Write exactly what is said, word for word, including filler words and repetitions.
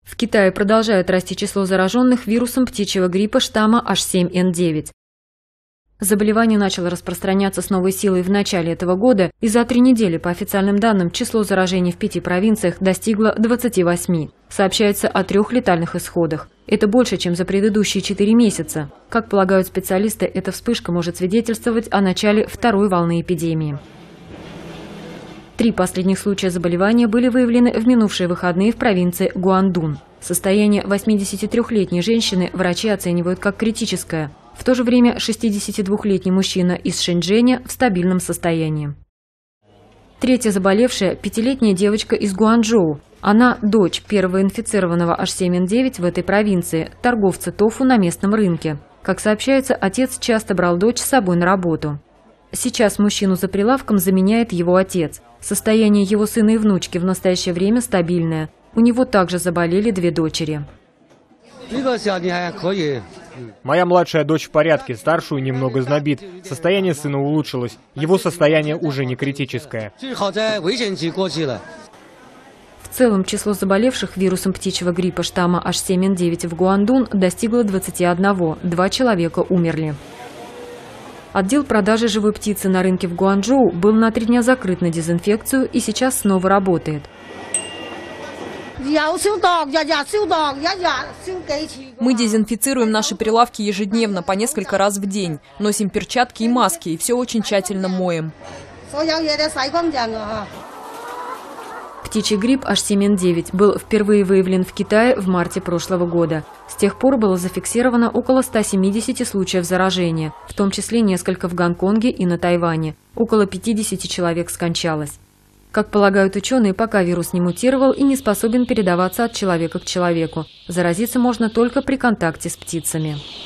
В Китае продолжает расти число зараженных вирусом птичьего гриппа штамма эйч семь эн девять. Заболевание начало распространяться с новой силой в начале этого года, и за три недели, по официальным данным, число заражений в пяти провинциях достигло двадцати восьми. Сообщается о трех летальных исходах. Это больше, чем за предыдущие четыре месяца. Как полагают специалисты, эта вспышка может свидетельствовать о начале второй волны эпидемии. Три последних случая заболевания были выявлены в минувшие выходные в провинции Гуандун. Состояние восьмидесятитрёхлетней женщины врачи оценивают как критическое. В то же время шестидесятидвухлетний мужчина из Шэньчжэня в стабильном состоянии. Третья заболевшая – пятилетняя девочка из Гуанчжоу. Она – дочь первого инфицированного эйч семь эн девять в этой провинции, торговца тофу на местном рынке. Как сообщается, отец часто брал дочь с собой на работу. Сейчас мужчину за прилавком заменяет его отец. Состояние его сына и внучки в настоящее время стабильное. У него также заболели две дочери. Моя младшая дочь в порядке, старшую немного знобит. Состояние сына улучшилось. Его состояние уже не критическое. В целом, число заболевших вирусом птичьего гриппа штамма эйч семь эн девять в Гуандун достигло двадцати одного. Два человека умерли. Отдел продажи живой птицы на рынке в Гуанчжоу был на три дня закрыт на дезинфекцию и сейчас снова работает. Мы дезинфицируем наши прилавки ежедневно, по несколько раз в день. Носим перчатки и маски, и все очень тщательно моем. Птичий грипп эйч семь эн девять был впервые выявлен в Китае в марте прошлого года. С тех пор было зафиксировано около ста семидесяти случаев заражения, в том числе несколько в Гонконге и на Тайване. Около пятидесяти человек скончалось. Как полагают ученые, пока вирус не мутировал и не способен передаваться от человека к человеку. Заразиться можно только при контакте с птицами.